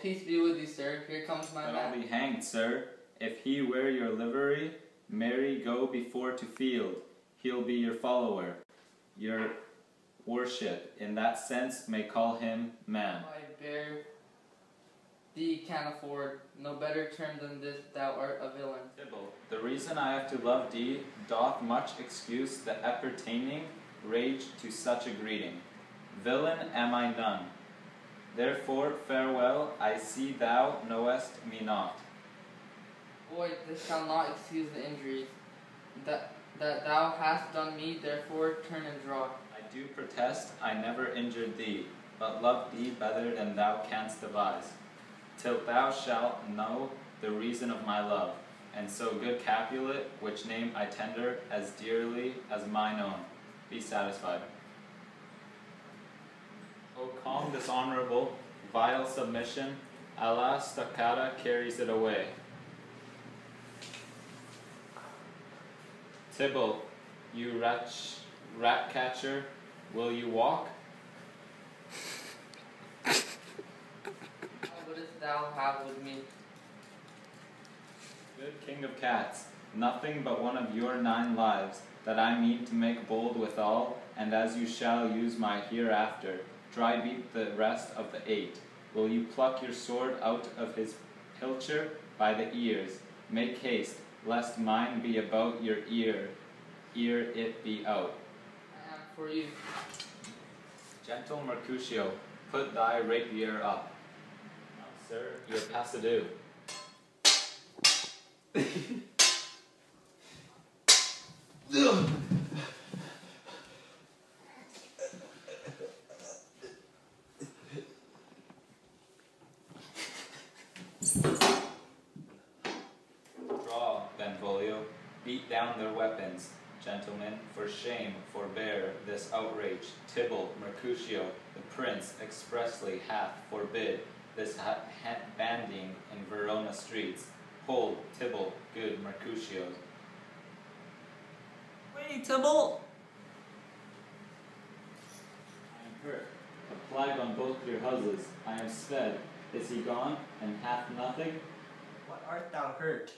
peace be with you, sir. Here comes my Then man. I'll be hanged, sir. If he wear your livery, marry go before to field. He'll be your follower, your worship. In that sense, may call him man. I bear thee can afford no better term than this. Thou art a villain. Tybalt, the reason I have to love thee doth much excuse the appertaining rage to such a greeting. Villain am I none. Therefore, farewell, I see thou knowest me not. Boy, this shall not excuse the injuries that thou hast done me, therefore turn and draw. I do protest I never injured thee, but loved thee better than thou canst devise, till thou shalt know the reason of my love, and so good Capulet, which name I tender as dearly as mine own, be satisfied. O calm dishonorable, vile submission, alas stoccata carries it away. Tybalt, you rat catcher, will you walk? What wouldst thou have with me? Good king of cats, nothing but one of your 9 lives, that I mean to make bold withal, and as you shall use my hereafter, dry beat the rest of the 8. Will you pluck your sword out of his pilcher by the ears? Make haste, lest mine be about your ear it be out. I am for you. Gentle Mercutio, put thy rapier up. Now, sir, your pass-a-do. Draw, Benvolio, beat down their weapons. Gentlemen, for shame, forbear this outrage. Tybalt, Mercutio, the prince expressly hath forbid this banding in Verona streets. Hold, Tybalt, good Mercutio. Wait, Tybalt! I am hurt, a plague on both your houses. I am sped. Is he gone, and hath nothing? What art thou hurt?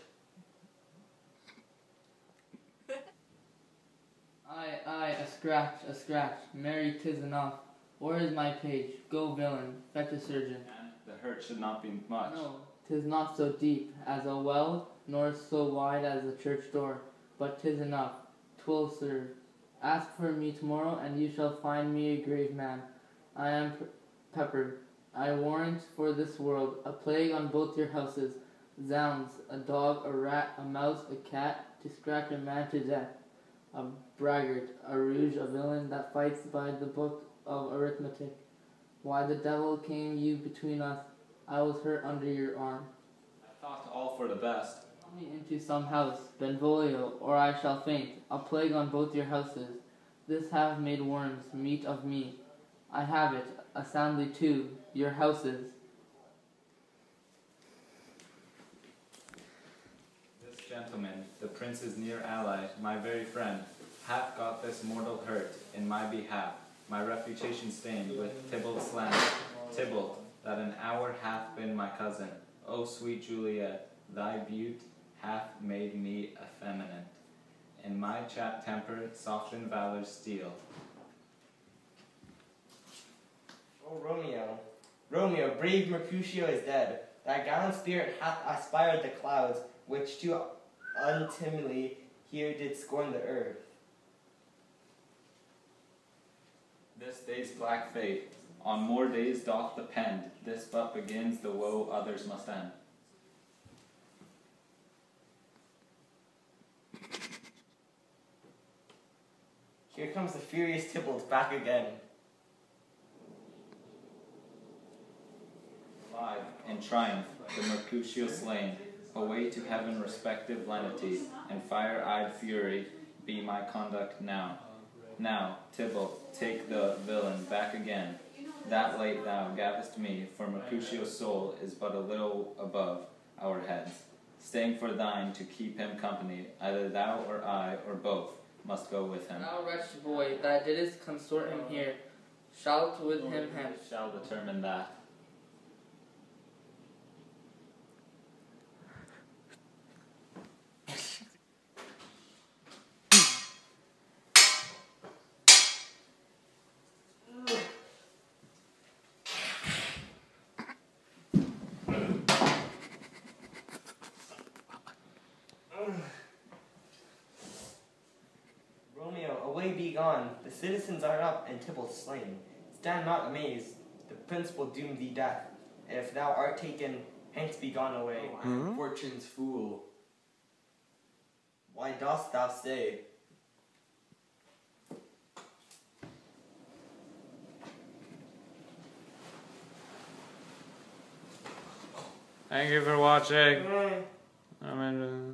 Aye, a scratch, marry 'tis enough. Where is my page? Go, villain, fetch a surgeon. And the hurt should not be much. No, 'tis not so deep as a well, nor so wide as a church door, but 'tis enough, 'twill serve. Ask for me tomorrow, and you shall find me a grave man. I am peppered, I warrant, for this world, a plague on both your houses. Zounds, a dog, a rat, a mouse, a cat, to scratch a man to death. A braggart, a rouge, a villain that fights by the book of arithmetic. Why the devil came you between us? I was hurt under your arm. I thought all for the best. Call me into some house, Benvolio, or I shall faint. A plague on both your houses. This have made worms, meat of me. I have it, a soundly too, your houses. This gentleman, the prince's near ally, my very friend, hath got this mortal hurt in my behalf, my reputation stained with Tybalt's slander. Tybalt, that an hour hath been my cousin. O sweet Juliet, thy beauty hath made me effeminate. In my chat temper, soften valor's steel. Oh, Romeo, brave Mercutio is dead. Thy gallant spirit hath aspired the clouds, which too untimely here did scorn the earth. This day's black fate, on more days doth the pend. This but begins the woe others must end. Here comes the furious Tybalt back again. Alive, in triumph, the Mercutio slain, away to heaven respective lenity, and fire-eyed fury be my conduct now. Now, Tybalt, take the villain back again. That late thou gavest me, for Mercutio's soul is but a little above our heads. Staying for thine to keep him company, either thou or I, or both, must go with him. Thou wretched boy, that didst consort him here, shalt with him hence. Shall determine that. gone, the citizens are up, and Tybalt slain. Stand not amazed, the prince will doom thee death. And if thou art taken, hence be gone away. I am fortune's fool. Why dost thou stay? Thank you for watching. I'm